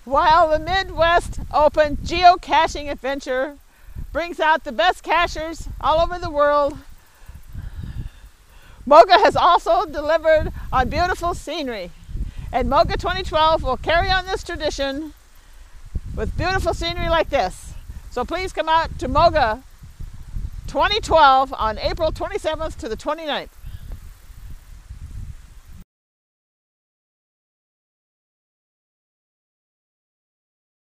While the Midwest Open geocaching adventure brings out the best cachers all over the world, MOGA has also delivered on beautiful scenery. And MOGA 2012 will carry on this tradition with beautiful scenery like this. So please come out to MOGA 2012 on April 27th to the 29th.